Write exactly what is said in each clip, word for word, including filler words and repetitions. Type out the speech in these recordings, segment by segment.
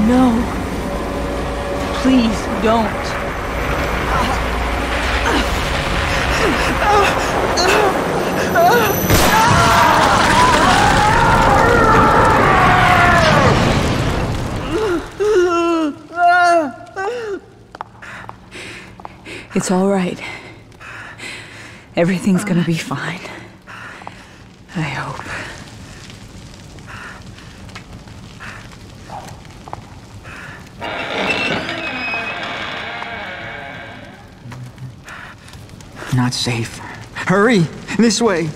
No. Please don't. It's all right. Everything's gonna be fine. I hope. Not safe. Hurry! This way!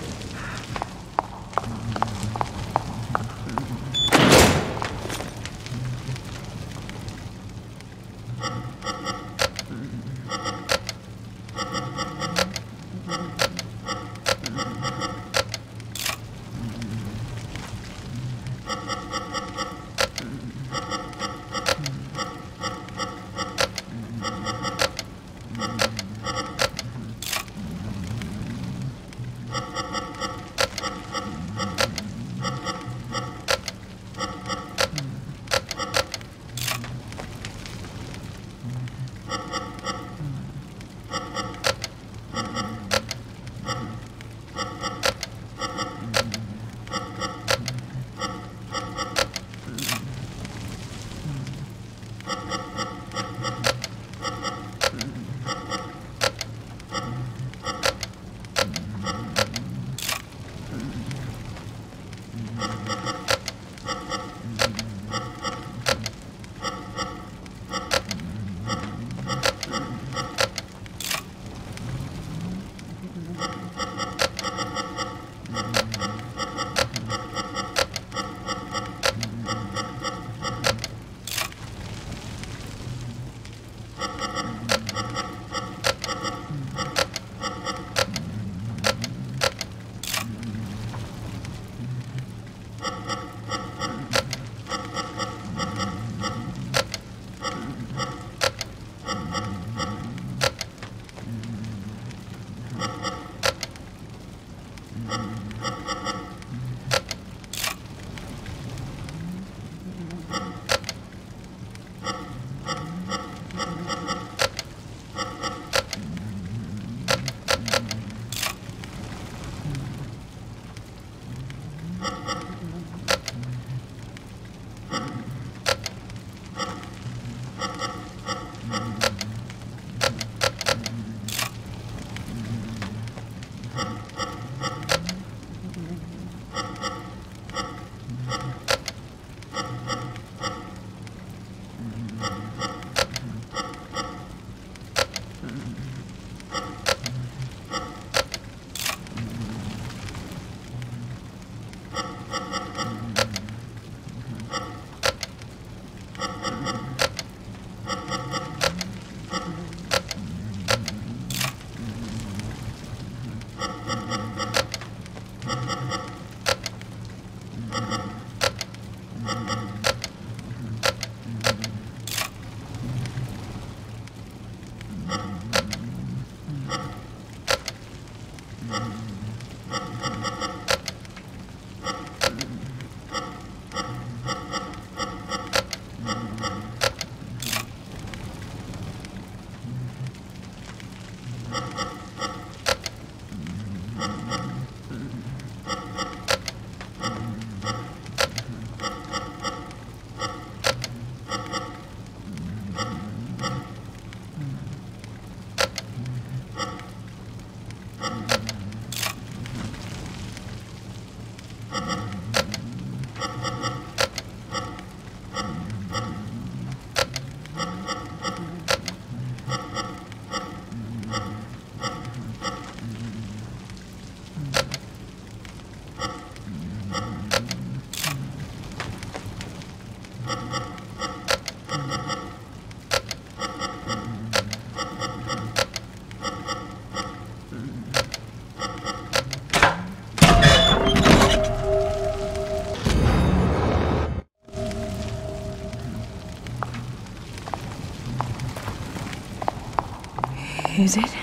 Is it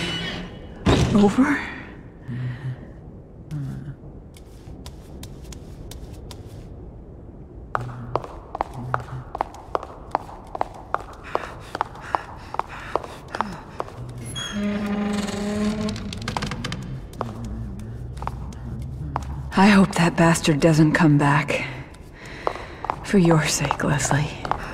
over? I hope that bastard doesn't come back. For your sake, Leslie.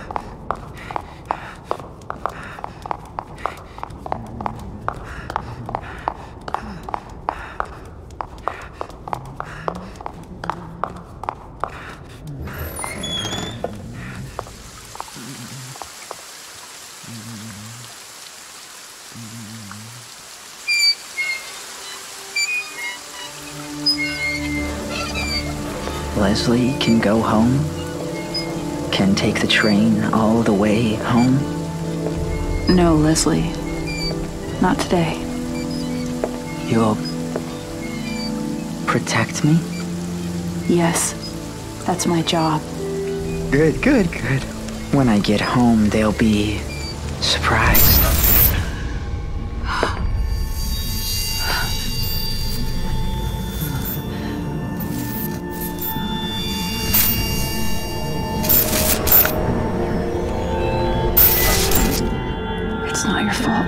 Leslie can go home? Can take the train all the way home? No, Leslie. Not today. You'll protect me? Yes. That's my job. Good, good, good. When I get home, they'll be surprised. It's not your fault.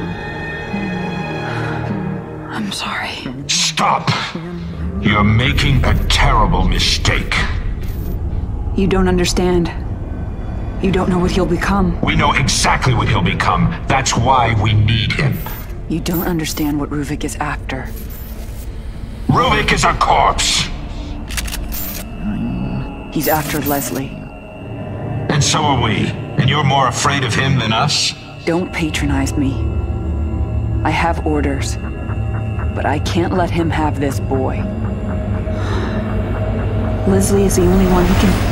I'm sorry. Stop! You're making a terrible mistake. You don't understand. You don't know what he'll become. We know exactly what he'll become. That's why we need him. You don't understand what Ruvik is after. Ruvik is a corpse! He's after Leslie. And so are we. And you're more afraid of him than us? Don't patronize me. I have orders. But I can't let him have this boy. Leslie is the only one who can...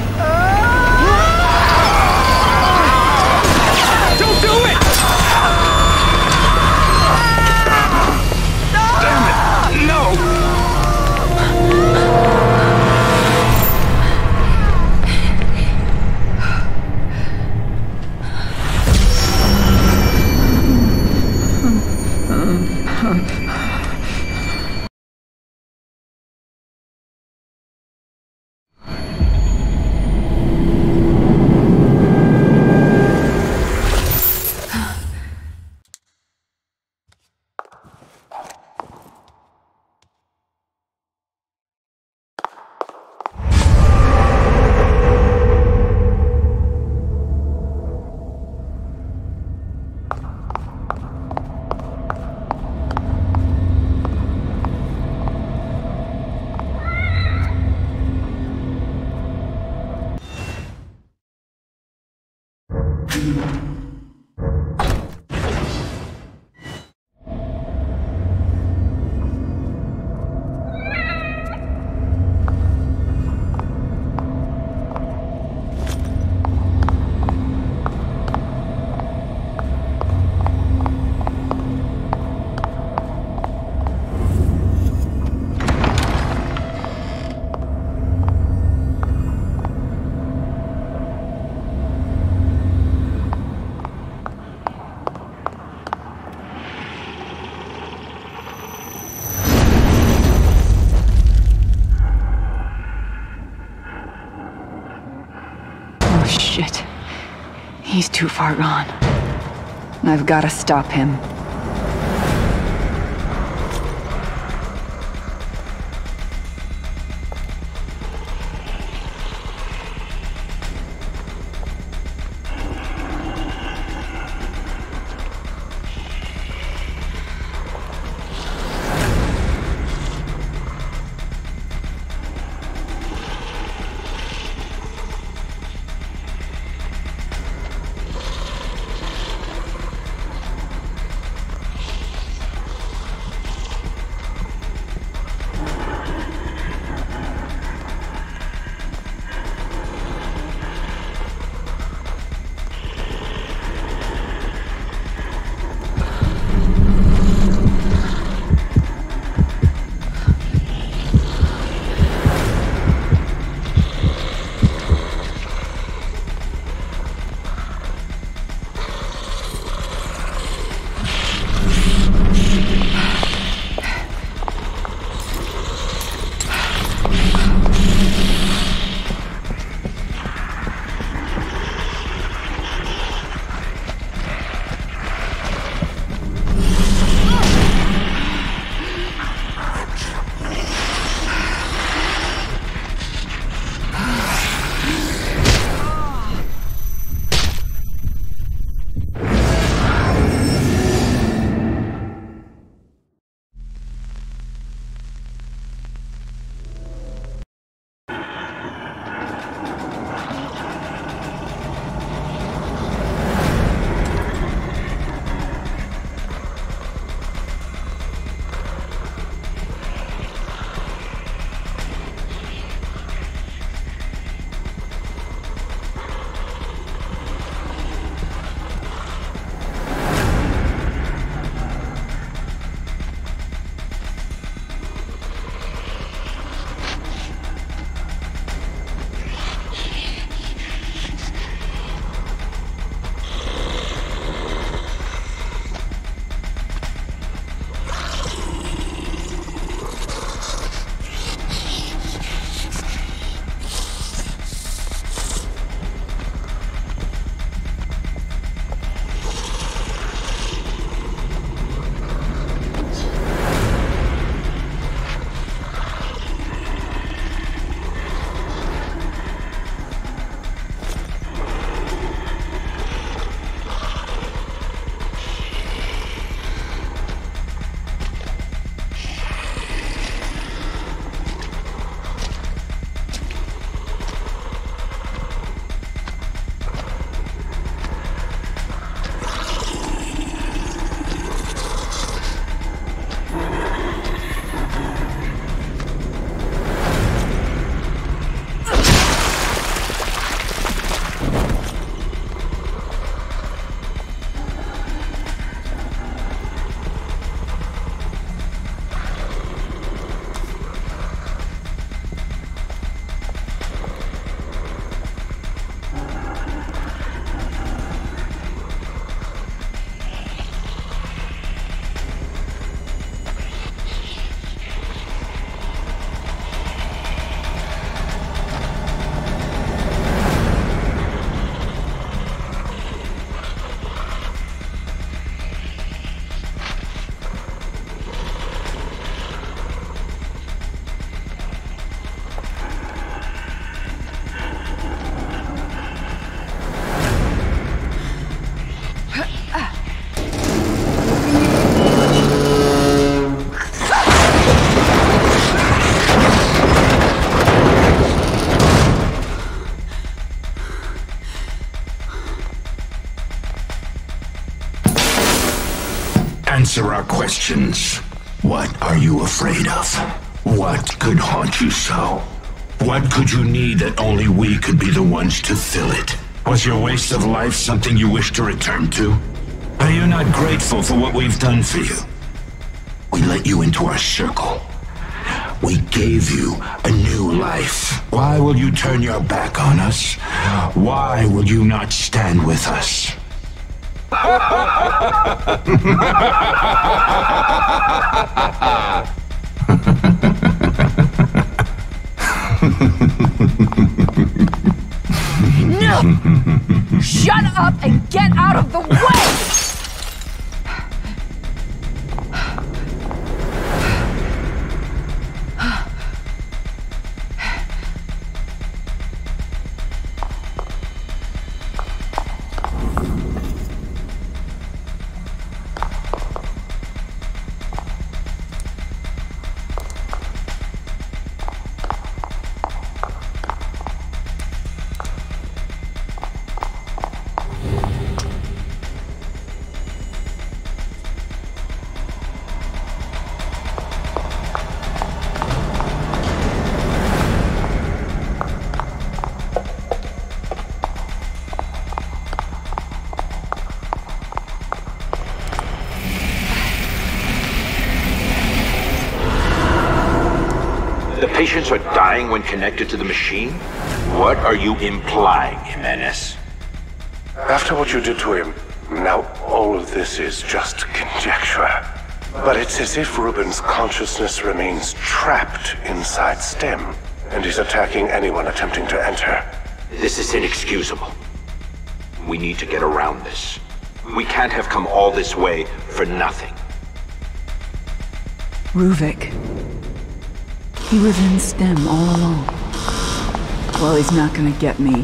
Don't do it! Damn it! No! Shit. He's too far gone. I've got to stop him. Answer our questions. What are you afraid of? What could haunt you so? What could you need that only we could be the ones to fill it? Was your waste of life something you wish to return to? Are you not grateful for what we've done for you? We let you into our circle. We gave you a new life. Why will you turn your back on us? Why will you not stand with us? No! Shut up and get out of the way! The patients are dying when connected to the machine? What are you implying, Jimenez? After what you did to him, now all of this is just conjecture. But it's as if Ruben's consciousness remains trapped inside STEM, and he's attacking anyone attempting to enter. This is inexcusable. We need to get around this. We can't have come all this way for nothing. Ruvik. He was in STEM all along. Well, he's not gonna get me.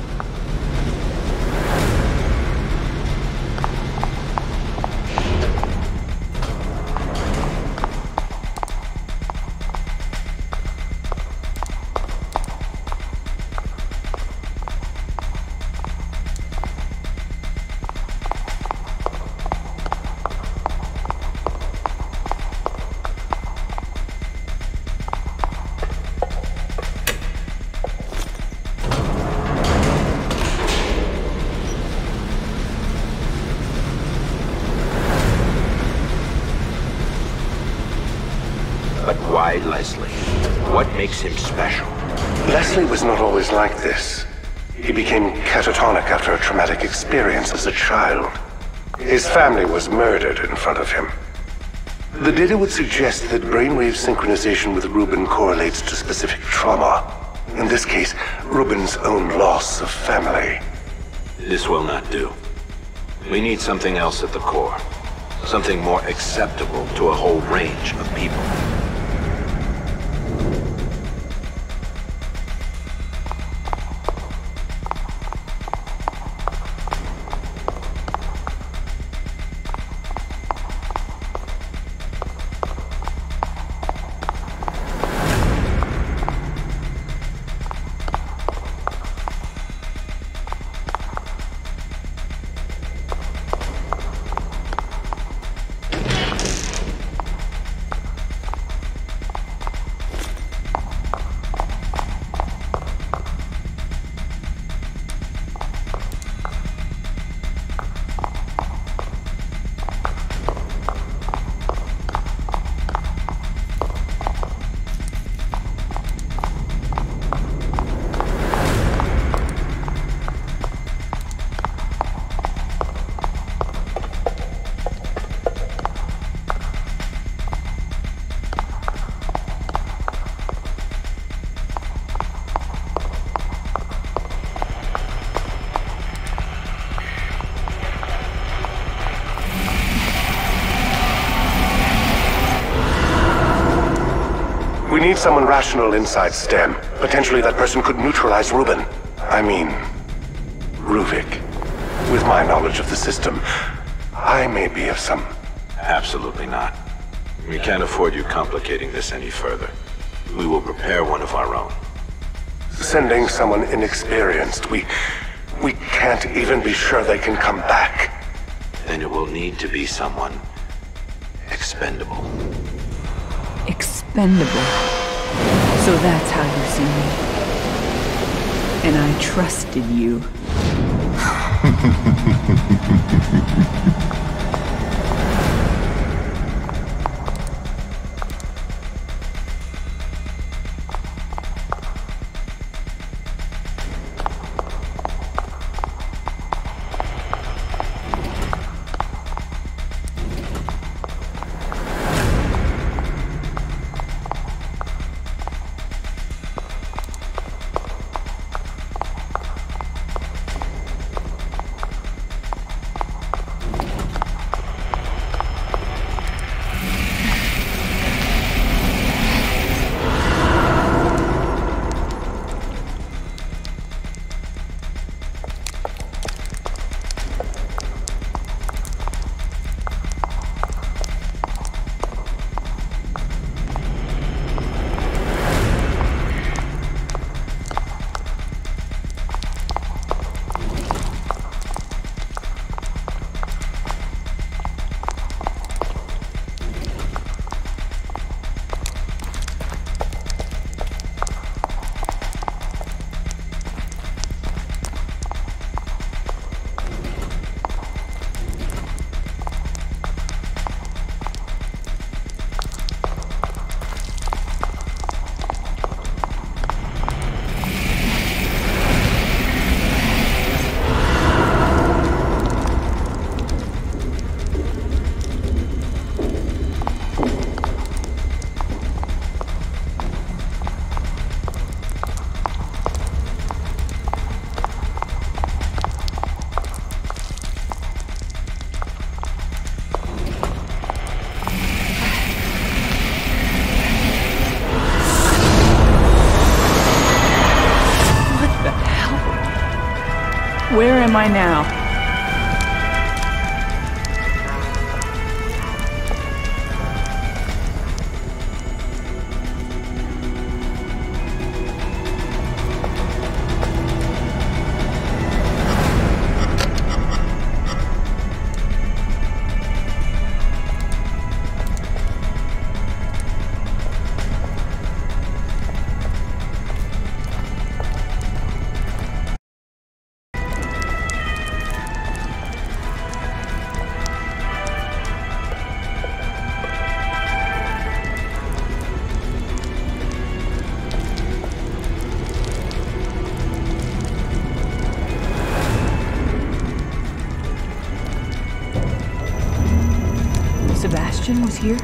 But why Leslie? What makes him special? Leslie was not always like this. He became catatonic after a traumatic experience as a child. His family was murdered in front of him. The data would suggest that brainwave synchronization with Ruben correlates to specific trauma. In this case, Ruben's own loss of family. This will not do. We need something else at the core. Something more acceptable to a whole range of people. We need someone rational inside STEM. Potentially that person could neutralize Ruben. I mean, Ruvik. With my knowledge of the system, I may be of some... Absolutely not. We can't afford you complicating this any further. We will prepare one of our own. Sending someone inexperienced, we... we can't even be sure they can come back. Then it will need to be someone expendable. Expendable. So that's how you see me. And I trusted you. Where am I now? Sebastian was here?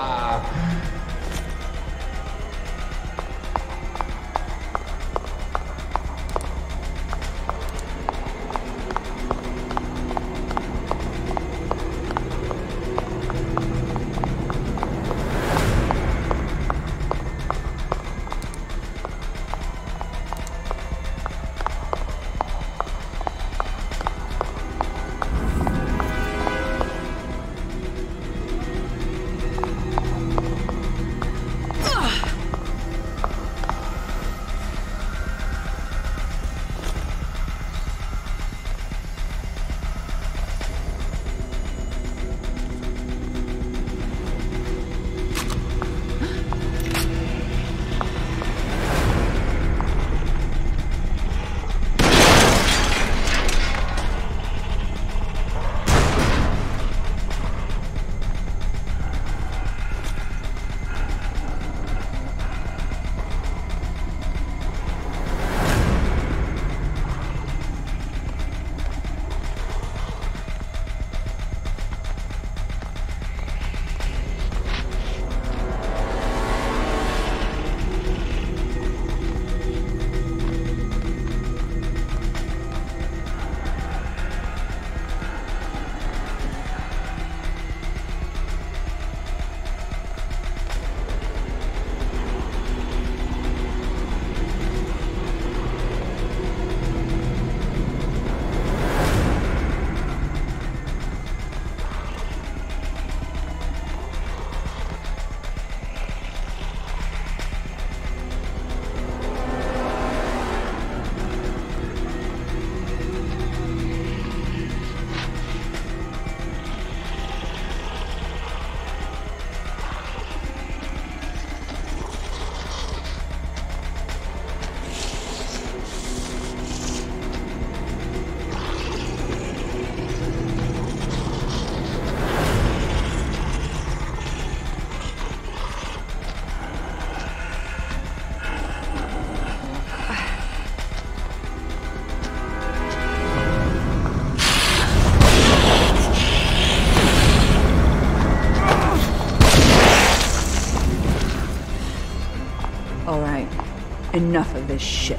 Enough of this shit.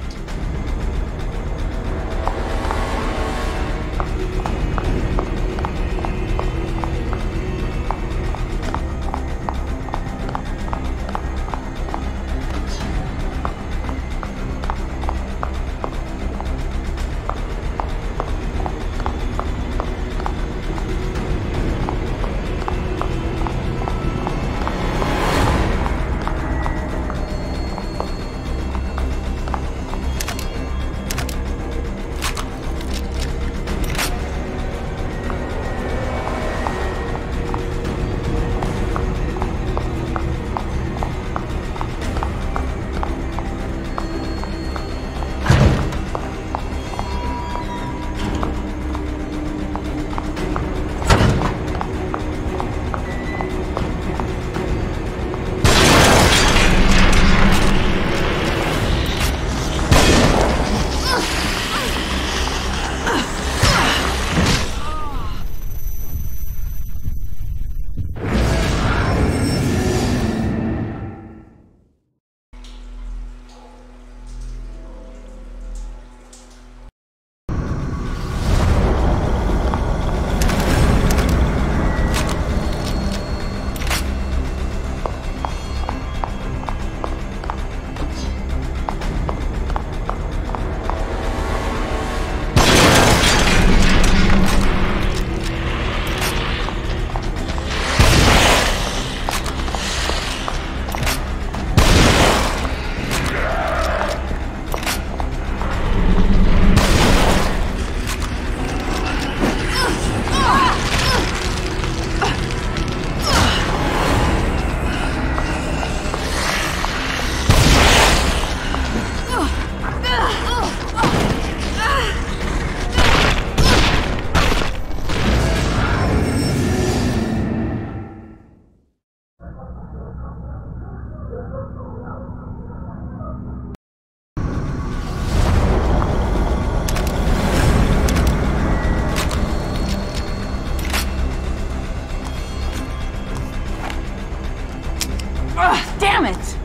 Ugh, damn it!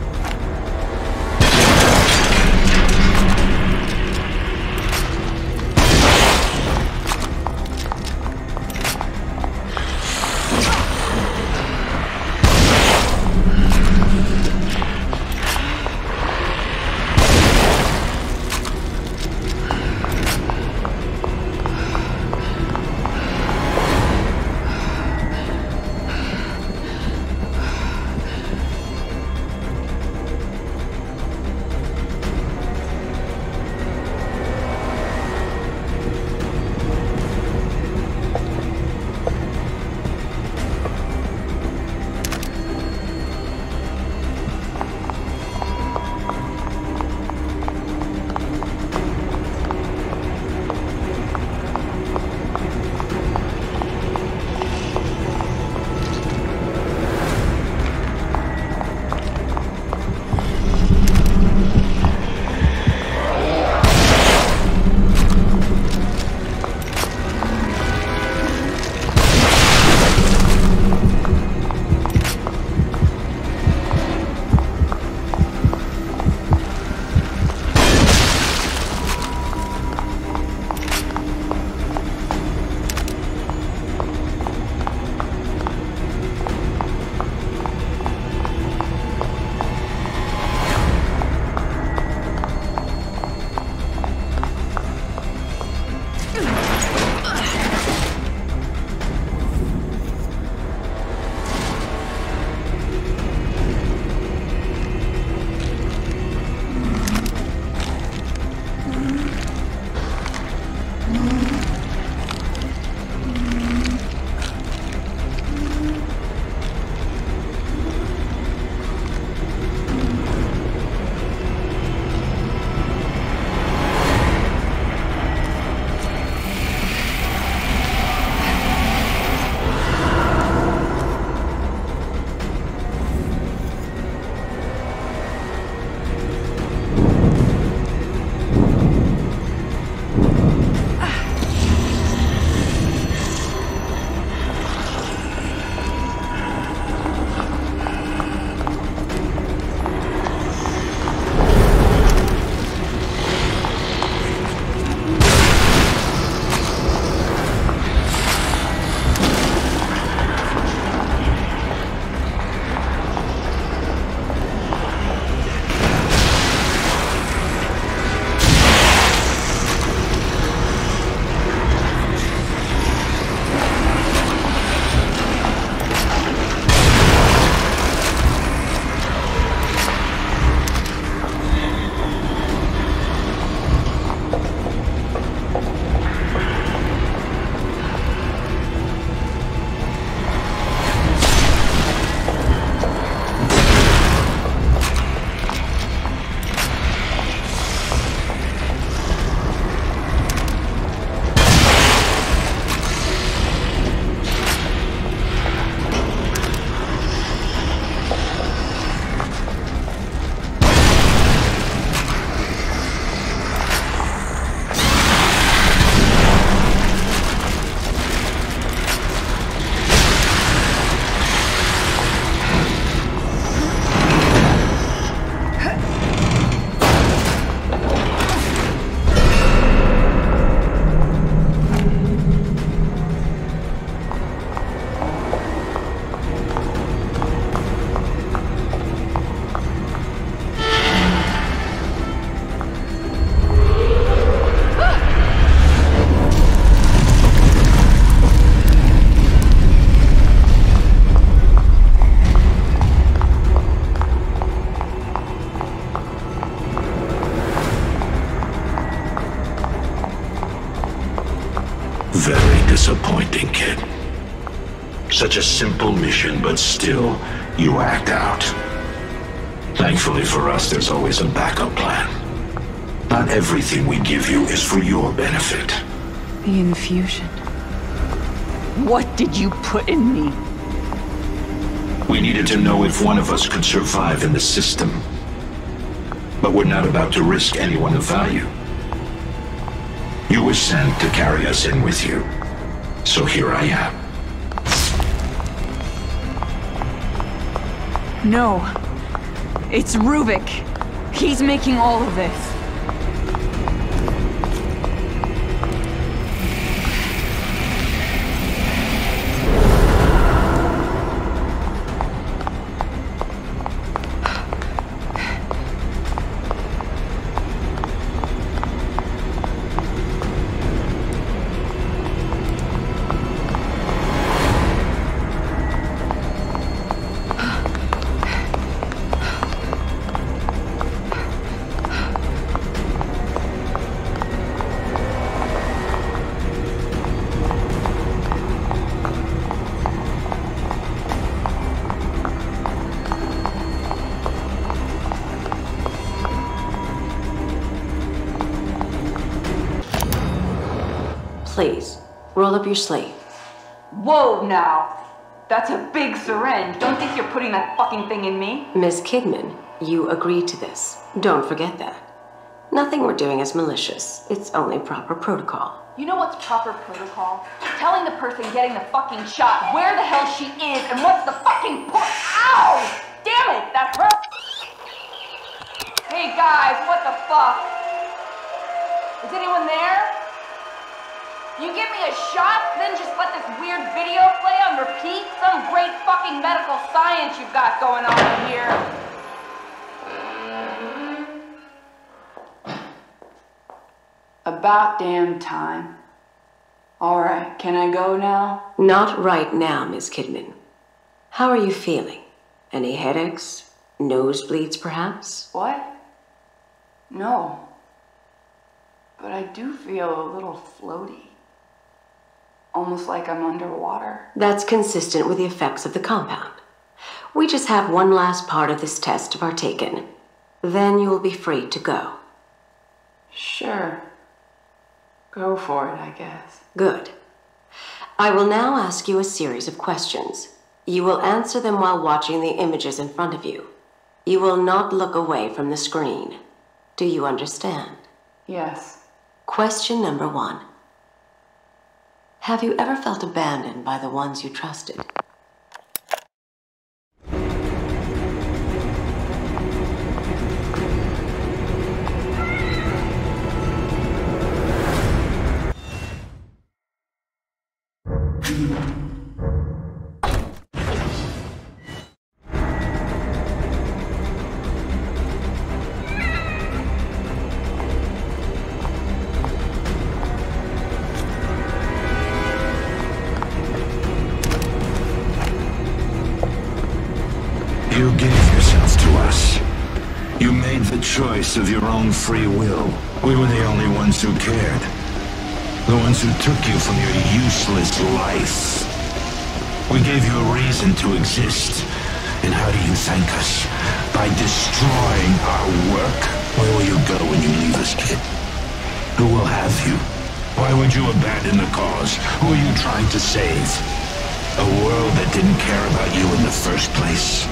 Very disappointing, kid. Such a simple mission, but still, you act out. Thankfully for us, there's always a backup plan. Not everything we give you is for your benefit. The infusion. What did you put in me? We needed to know if one of us could survive in the system. But we're not about to risk anyone of value. You were sent to carry us in with you. So here I am. No. It's Ruvik. He's making all of this. Please, roll up your sleeve. Whoa, now! That's a big syringe. Don't think you're putting that fucking thing in me. Miss Kidman, you agreed to this. Don't forget that. Nothing we're doing is malicious. It's only proper protocol. You know what's proper protocol? Telling the person getting the fucking shot where the hell she is and what's the fucking point. Ow! Damn it, that hurt! Hey guys, what the fuck? Is anyone there? You give me a shot, then just let this weird video play on repeat? Some great fucking medical science you've got going on here. About damn time. Alright, can I go now? Not right now, Miss Kidman. How are you feeling? Any headaches? Nosebleeds, perhaps? What? No. But I do feel a little floaty. Almost like I'm underwater. That's consistent with the effects of the compound. We just have one last part of this test to partake in. Then you will be free to go. Sure. Go for it, I guess. Good. I will now ask you a series of questions. You will answer them while watching the images in front of you. You will not look away from the screen. Do you understand? Yes. Question number one. Have you ever felt abandoned by the ones you trusted? You gave yourself to us. You made the choice of your own free will. We were the only ones who cared. The ones who took you from your useless life. We gave you a reason to exist. And how do you thank us? By destroying our work? Where will you go when you leave us, kid? Who will have you? Why would you abandon the cause? Who are you trying to save? A world that didn't care about you in the first place.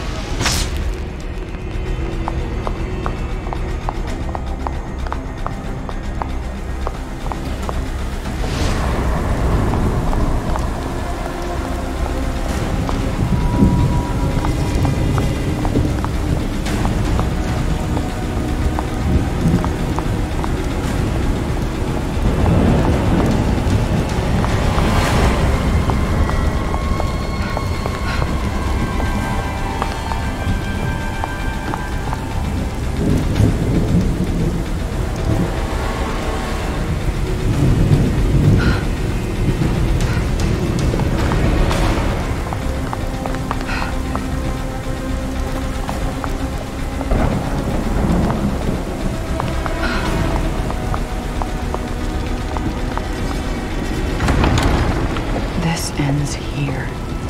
Ends here.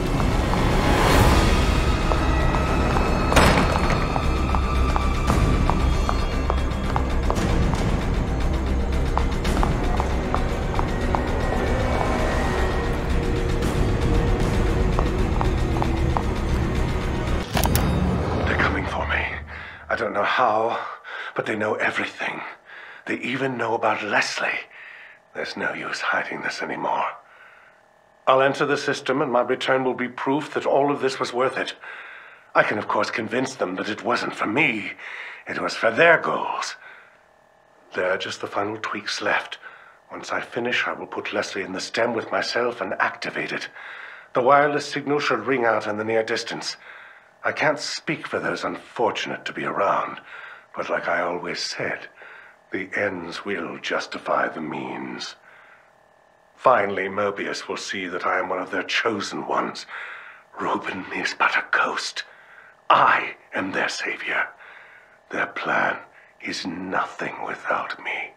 They're coming for me. I don't know how, but they know everything. They even know about Leslie. There's no use hiding this anymore. I'll enter the system, and my return will be proof that all of this was worth it. I can, of course, convince them that it wasn't for me. It was for their goals. There are just the final tweaks left. Once I finish, I will put Leslie in the stem with myself and activate it. The wireless signal should ring out in the near distance. I can't speak for those unfortunate to be around, but like I always said, the ends will justify the means. Finally, Mobius will see that I am one of their chosen ones. Reuben is but a ghost. I am their savior. Their plan is nothing without me.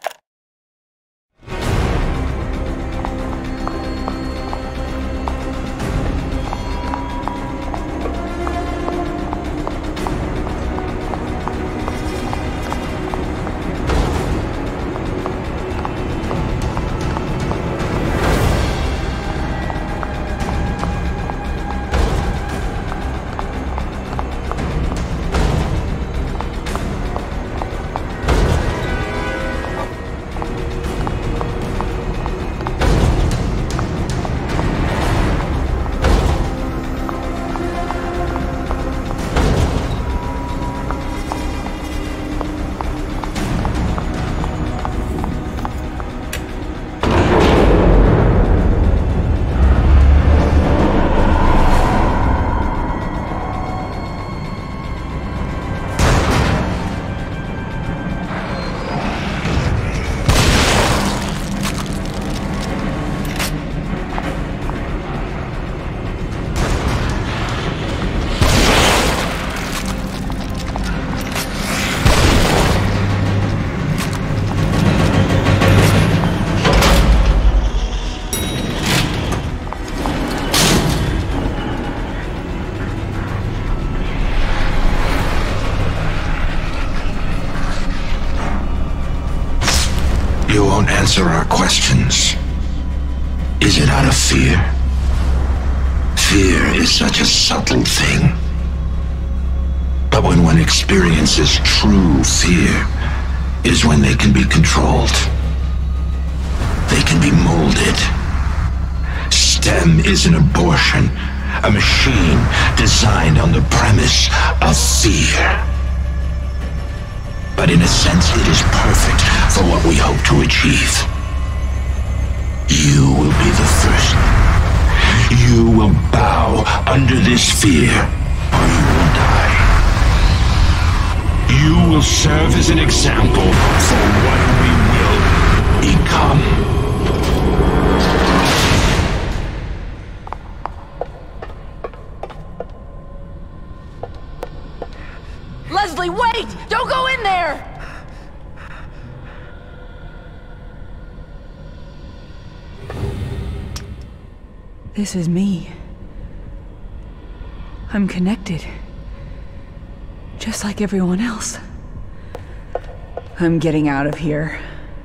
Answer our questions. Is it out of fear? Fear is such a subtle thing. But when one experiences true fear, is when they can be controlled. They can be molded. STEM is an abortion, a machine designed on the premise of fear. But in a sense, it is perfect for what we hope to achieve. You will be the first. You will bow under this fear, or you will die. You will serve as an example for what we will become. Leslie, wait! Don't go in there! This is me. I'm connected. Just like everyone else. I'm getting out of here.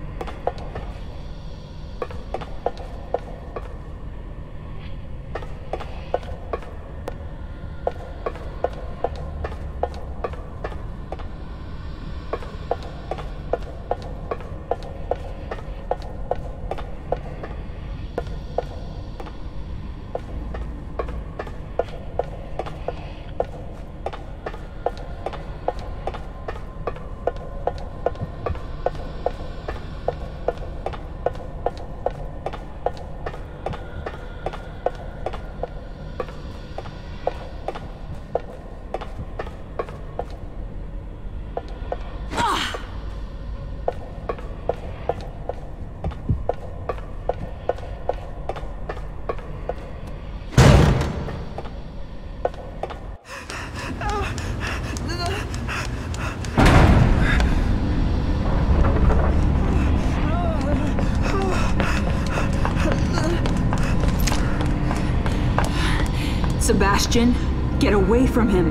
Sebastian, get away from him.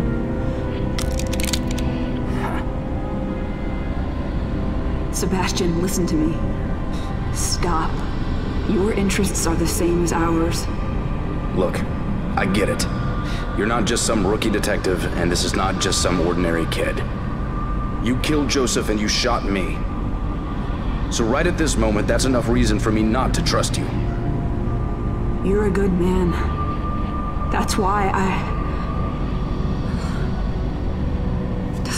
Sebastian, listen to me. Stop. Your interests are the same as ours. Look, I get it. You're not just some rookie detective, and this is not just some ordinary kid. You killed Joseph and you shot me. So right at this moment, that's enough reason for me not to trust you. You're a good man. That's why I...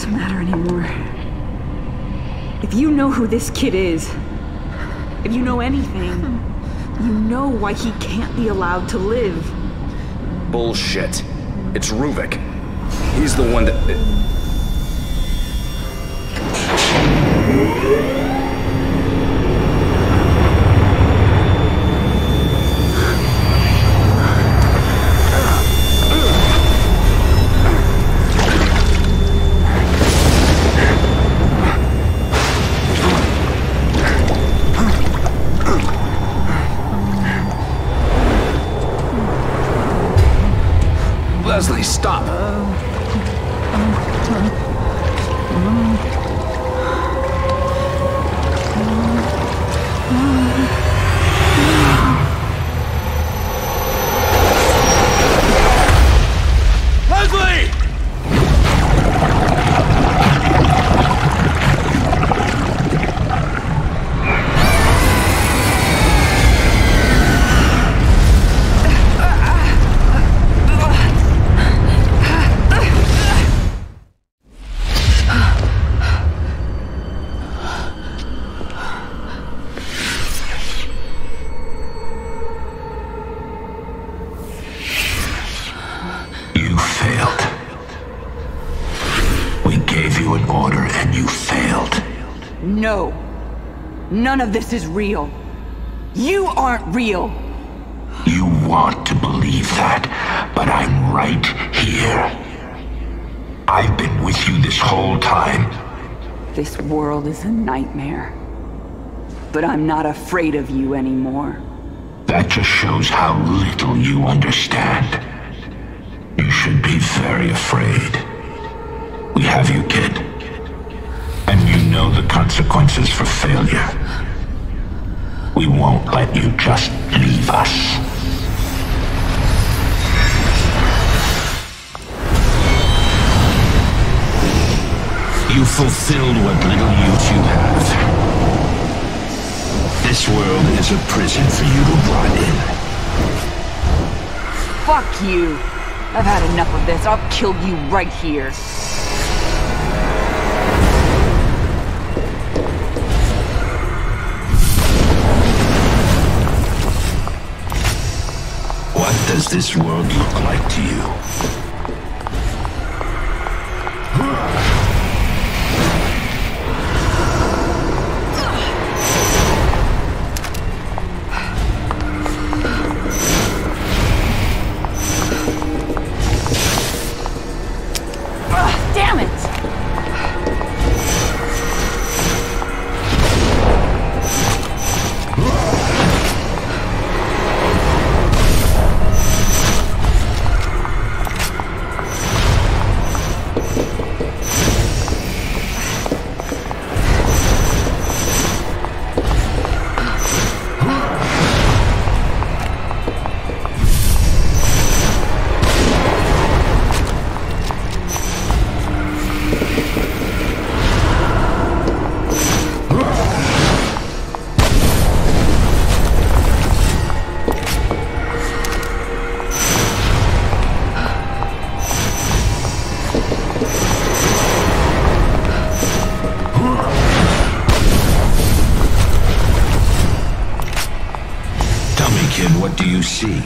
doesn't matter anymore. If you know who this kid is, if you know anything, you know why he can't be allowed to live. Bullshit. It's Ruvik. He's the one that... Leslie, stop! Leslie! No. None of this is real. You aren't real. You want to believe that, but I'm right here. I've been with you this whole time. This world is a nightmare. But I'm not afraid of you anymore. That just shows how little you understand. You should be very afraid. We have you, kid. And you know the consequences for failure. We won't let you just leave us. You fulfilled what little youth you have. This world is a prison for you to rot in. Fuck you. I've had enough of this. I'll kill you right here. What does this world look like to you? What do you see?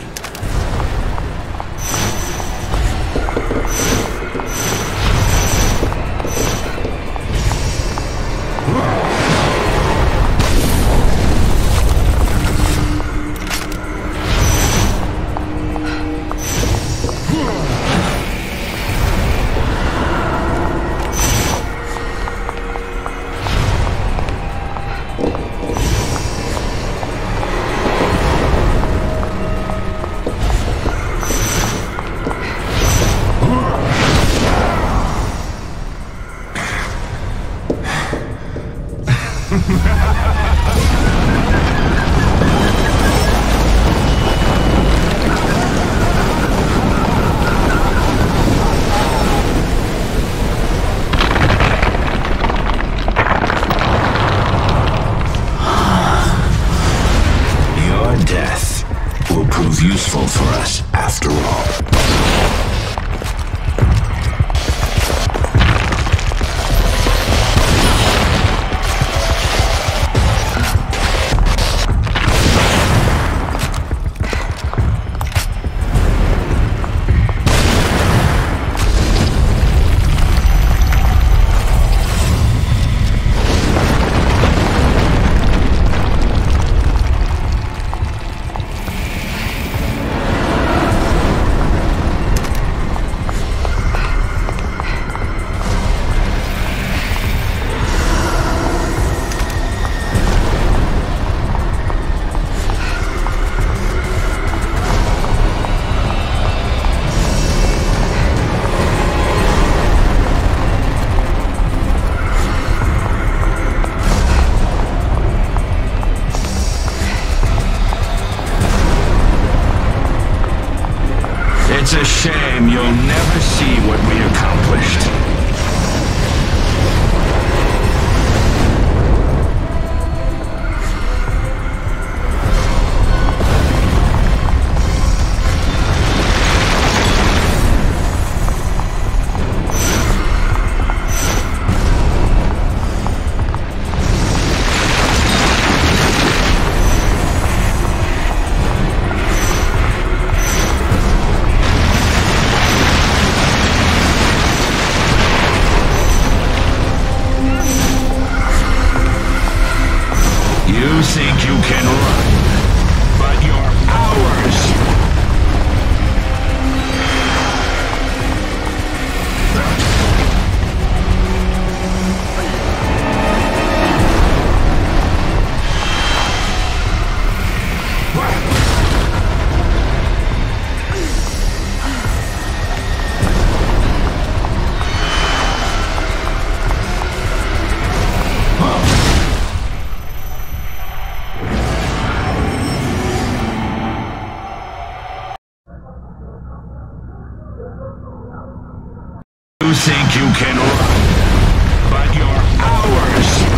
You think you can run, but you're ours!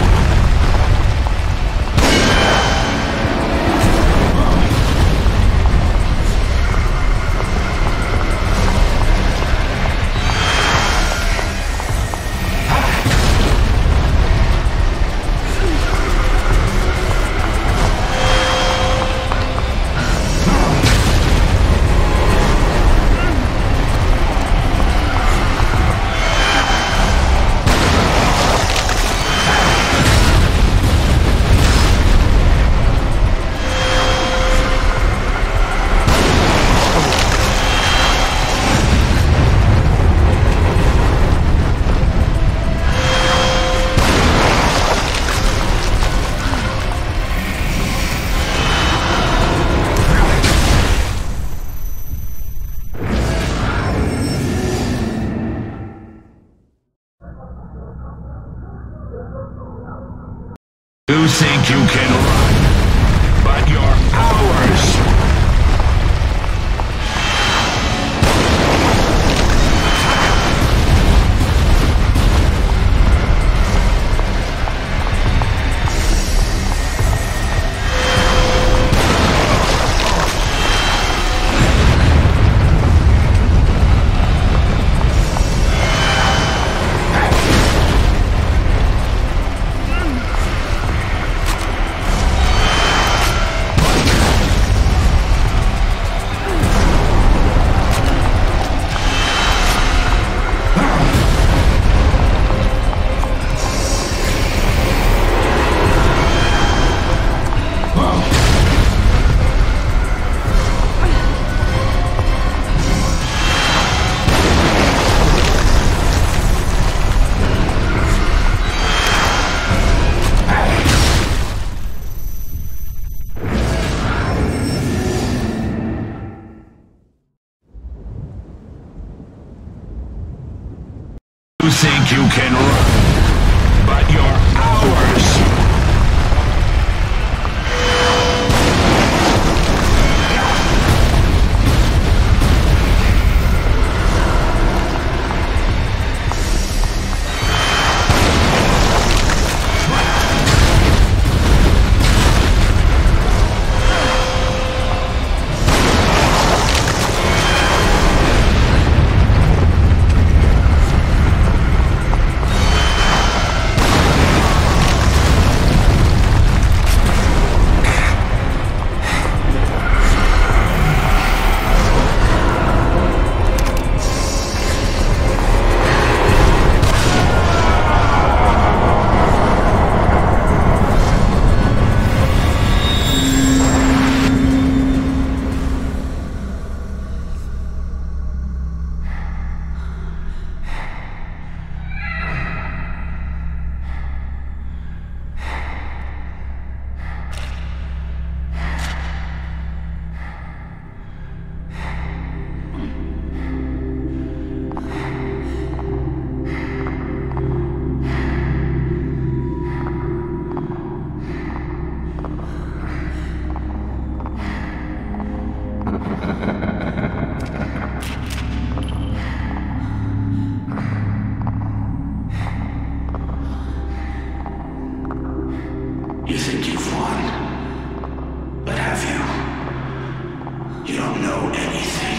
You think you can run, but you're ours! You think you can run, but you're ours! You think you've won, but have you? You don't know anything.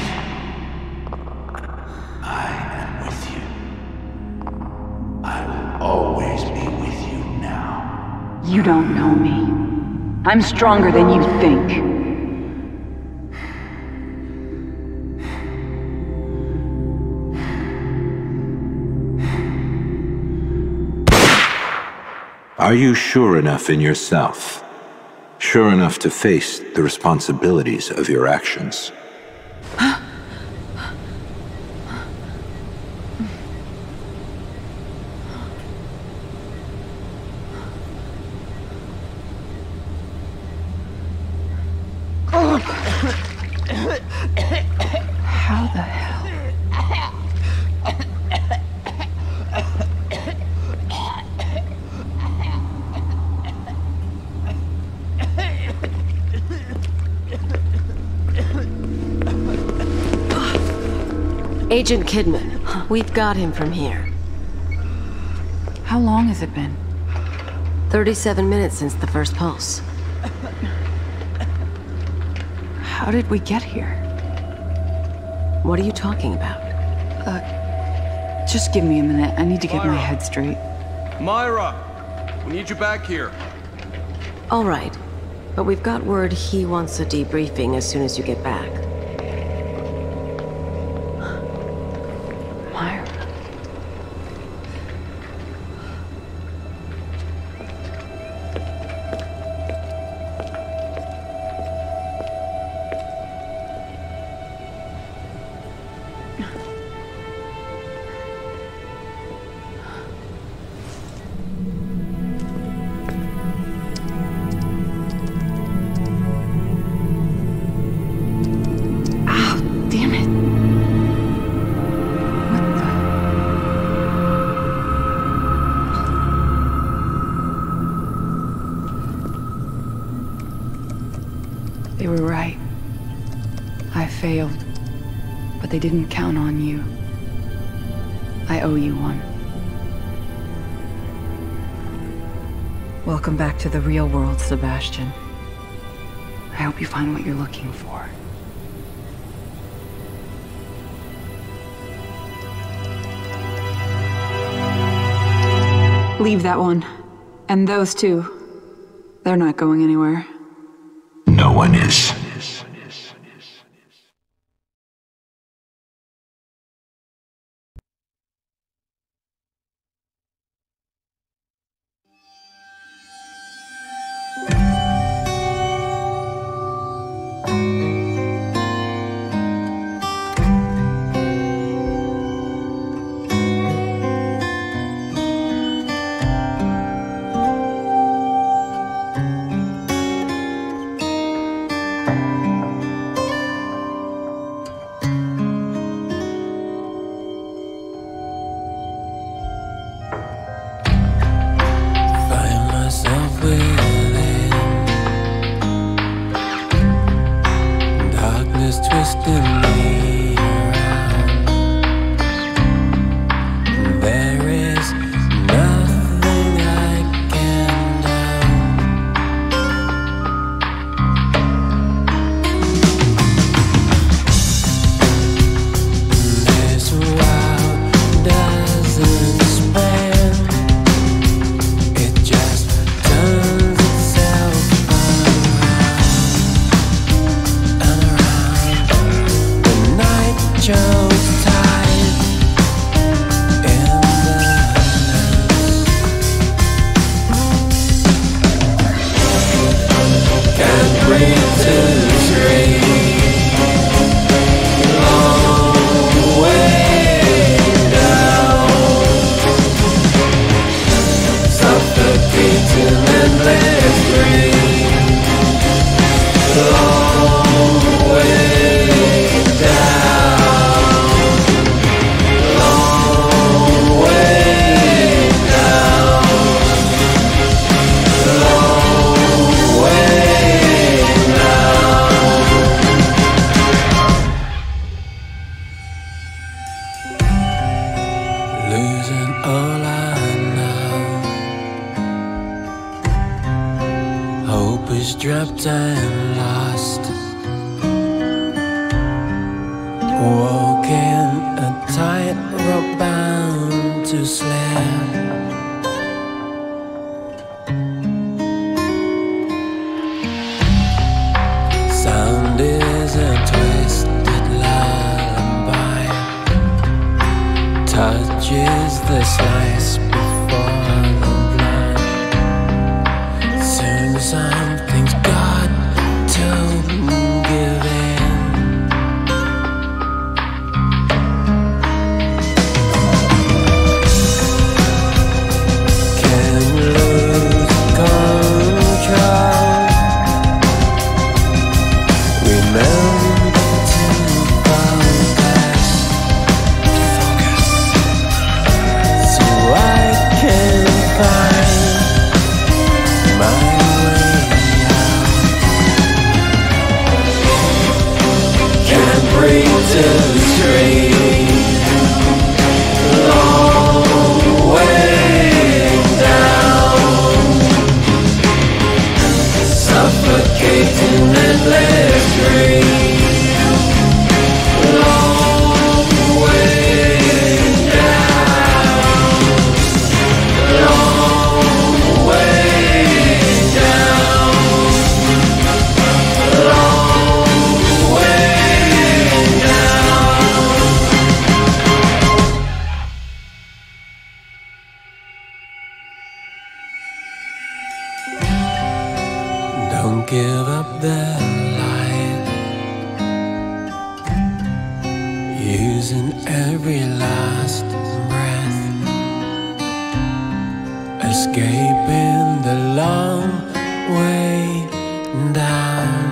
I am with you. I will always be with you now. You don't know me. I'm stronger than you think. Are you sure enough in yourself? Sure enough to face the responsibilities of your actions? How the hell? Agent Kidman, We've got him from here. How long has it been? thirty-seven minutes since the first pulse. How did we get here? What are you talking about? Uh, just give me a minute. I need to get Myra. my head straight. Myra! We need you back here. All right. But we've got word he wants a debriefing as soon as you get back. Myra. They were right. I failed, but they didn't count on you. I owe you one. Welcome back to the real world, Sebastian. I hope you find what you're looking for. Leave that one. And those two. They're not going anywhere. No one is. Dropped and lost. Walking a tightrope bound to slip. Sound is a twisted lullaby. Touch is the slice before the blood. Soon something's got to give in. Can lose control. Remember to focus, focus, so I can find my way. give up their life, using every last breath, escaping the long way down.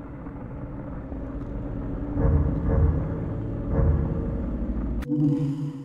Mm-hmm.